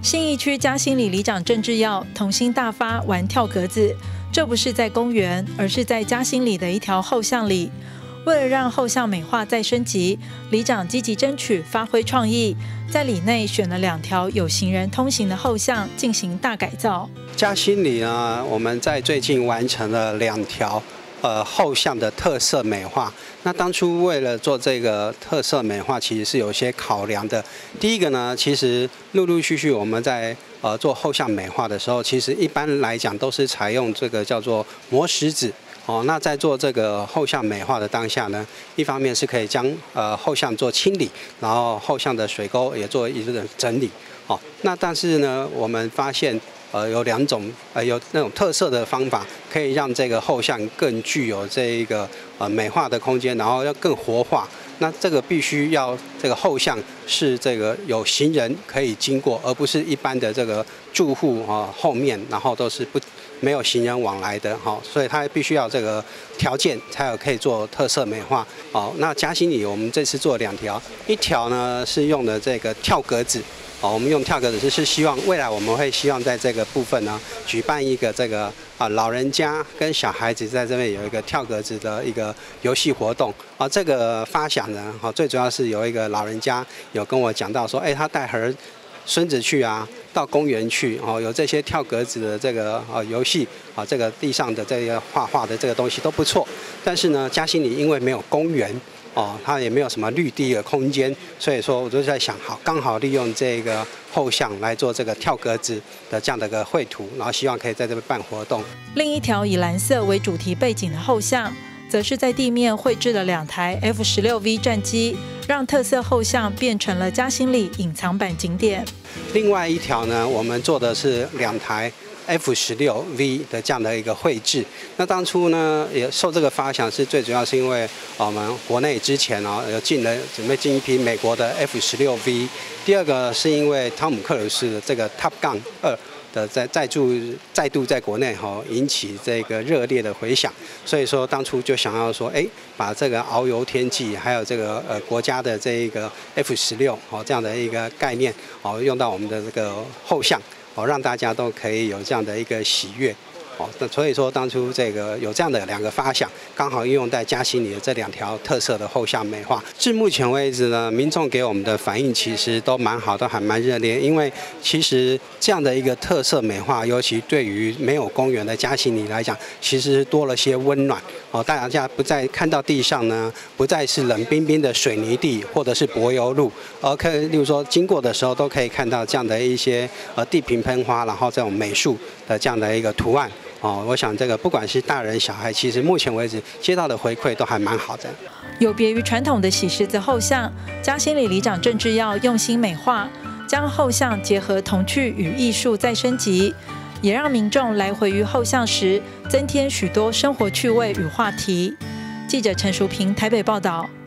信义区嘉兴里里长郑志耀童心大发玩跳格子，这不是在公园，而是在嘉兴里的一条后巷里。为了让后巷美化再升级，里长积极争取发挥创意，在里内选了2条有行人通行的后巷进行大改造。 嘉兴里呢，我们在最近完成了2条后巷的特色美化。那当初为了做这个特色美化，其实是有一些考量的。第一个呢，其实陆陆续续我们在做后巷美化的时候，其实一般来讲都是采用这个叫做磨石子。那在做这个后巷美化的当下呢，一方面是可以将后巷做清理，然后后巷的水沟也做一个整理。那但是呢，我们发现有2种有那种特色的方法，可以让这个后巷更具有这一个美化的空间，然后要更活化。那这个必须要这个后巷是这个有行人可以经过，而不是一般的这个住户后面，然后都是没有行人往来的所以它必须要这个条件才有可以做特色美化。那嘉兴里我们这次做2条，一条呢是用的这个跳格子。我们用跳格子是希望未来我们会希望在这个部分呢举办一个这个老人家跟小孩子在这边有一个跳格子的一个游戏活动。这个发想呢最主要是有一个老人家有跟我讲到说，他带孙子去到公园去有这些跳格子的这个游戏这个地上的这个画的这个东西都不错。但是呢，嘉兴里因为没有公园。它也没有什么绿地的空间，所以说我就在想，刚好利用这个后巷来做这个跳格子的这样的一个绘图，然后希望可以在这边办活动。 另一条以蓝色为主题背景的后巷，则是在地面绘制了2台 F-16V 战机，让特色后巷变成了嘉兴里隐藏版景点。 另外一条呢，我们做的是2台。F-16V 的这样的一个绘制，那当初呢也受这个发想是最主要是因为我们国内之前有准备进一批美国的 F-16V， 第二个是因为汤姆克鲁斯的这个 Top Gun 2的再度在国内引起这个热烈的回响，所以说当初就想要说，把这个遨游天际还有这个国家的这一个 F-16这样的一个概念用到我们的这个后巷。让大家都可以有这样的一个喜悦。所以说当初这个有这样的2个发想，刚好应用在嘉兴里的这2条特色的后巷美化。至目前为止呢，民众给我们的反应其实都蛮好，都还蛮热烈。因为其实这样的一个特色美化，尤其对于没有公园的嘉兴里来讲，其实多了些温暖。大家不再看到地上呢，不再是冷冰冰的水泥地或者是柏油路，而可以，例如说经过的时候都可以看到这样的一些地平喷花，然后这种美术的这样的一个图案。我想这个不管是大人小孩，其实目前为止接到的回馈都还蛮好的。 有别于传统的洗石子后巷，嘉兴里里长郑志耀用心美化，将后巷结合童趣与艺术再升级，也让民众来回于后巷时增添许多生活趣味与话题。记者陈淑平台北报道。